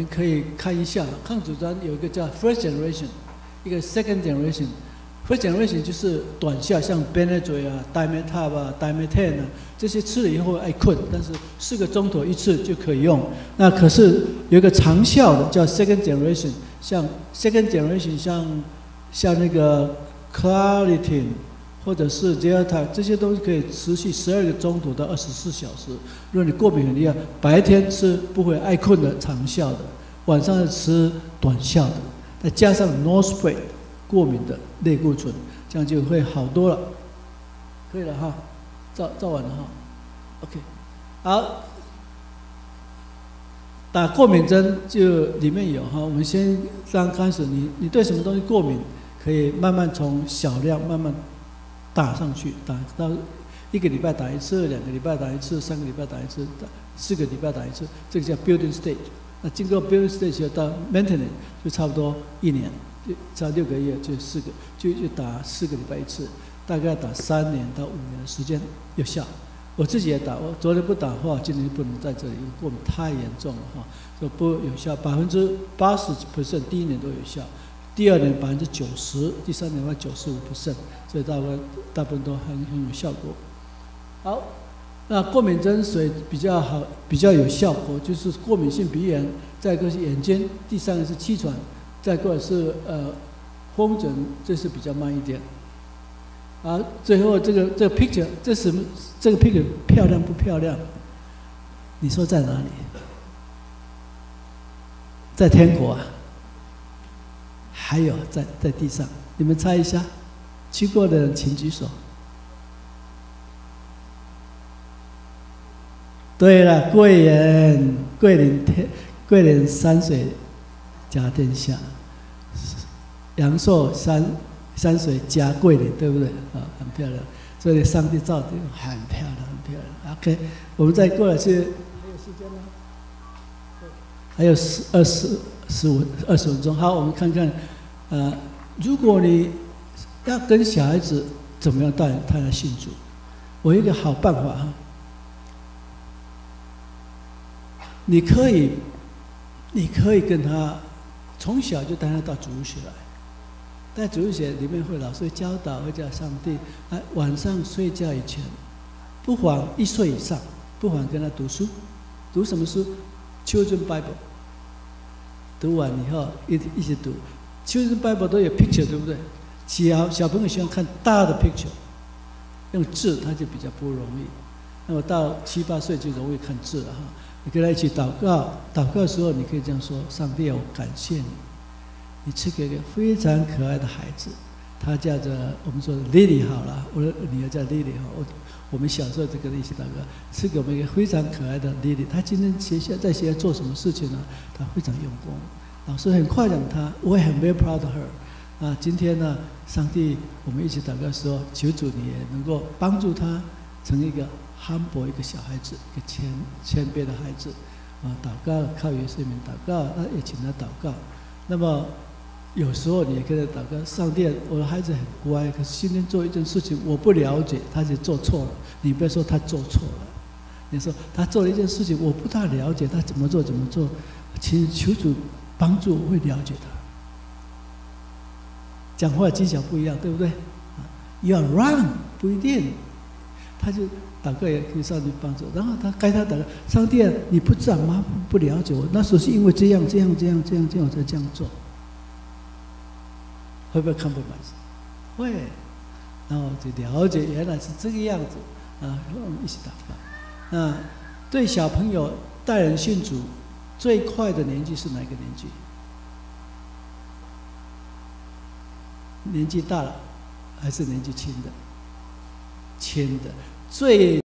可以看一下，抗组织胺有一个叫 first generation， 一个 second generation。first generation 就是短效，像 Benadryl 啊、Dimetap 啊、Dimetapp 啊，这些吃了以后爱困，但是4个钟头一次就可以用。那可是有一个长效的叫 second generation， 像 second generation 像那个 Claritin 或者是 Zyrtec， 这些都是可以持续12个钟头到24小时。如果你过敏很厉害，白天吃不会爱困的长效的，晚上吃短效的，再加上 Norspray 过敏的类固醇，这样就会好多了。可以了哈，照完了哈。OK， 好，打过敏针就里面有哈。我们先刚开始，你对什么东西过敏，可以慢慢从小量慢慢打上去，打到1个礼拜打一次，2个礼拜打一次，3个礼拜打一次，4个礼拜打一次，这个叫 building stage。那经过 building stage 到 maintenance 就差不多1年，就差6个月就4个，就打4个礼拜一次，大概要打3年到5年的时间有效。我自己也打，我昨天不打的话，今天就不能在这里，因为过敏太严重了哈，所以不有效，80% 第1年都有效。第2年90%，第3年95%，所以大部分都很有效果。好，那过敏针水比较好，比较有效果，就是过敏性鼻炎，再一个是眼睛，第3个是气喘，再过来是风疹，这是比较慢一点。好，最后这个 picture， 这个 picture 漂亮不漂亮？你说在哪里？在天国啊？还有在地上，你们猜一下，去过的人请举手。对了，贵人，贵人山水甲天下，阳寿山水加贵人，对不对？啊，很漂亮。所以上帝造的很漂亮，很漂亮。OK， 我们再过来是还有时间吗？还有20分钟。好，我们看看。如果你要跟小孩子怎么样带他来信主，我有一个好办法哈。你可以跟他从小就带他到主日学来，在主日学里面会老师教导，会叫上帝，晚上睡觉以前，不妨1岁以上，不妨跟他读书，读什么书 ？Children Bible， 读完以后一起读。Children Bible 都有 picture， 对不对？小朋友喜欢看大的 picture， 用字他就比较不容易。那么到7、8岁就容易看字了哈。你跟他一起祷告，祷告的时候你可以这样说：上帝啊，我感谢你，你赐给一个非常可爱的孩子，他叫做我们说 Lily 好了，我的女儿叫 Lily 哈。我们小时候就跟他一起祷告，赐给我们一个非常可爱的 Lily。她今天在学校做什么事情呢？她非常用功。老师很夸奖他，我也很 very proud of her。今天呢，上帝，我们一起祷告的时候，求主你也能够帮助他成一个 humble 一个小孩子，一个谦卑的孩子。祷告靠耶稣名祷告，也请他祷告。那么有时候你也跟他祷告，上帝，我的孩子很乖，可是今天做一件事情我不了解，他就做错了。你不要说他做错了，你说他做了一件事情我不大了解，他怎么做，请求主帮助我会了解他。讲话技巧不一样，对不对？You are wrong， 不一定。他就祷告也可以上帝帮助，然后他祷告，上帝啊，你不知道吗？不了解我，那时候是因为这样，我才这样做。会不会 compromise？ 会，然后就了解原来是这个样子我们一起祷告。对小朋友带人信主最快的年纪是哪个年纪？年纪大了，还是年纪轻的？轻的最。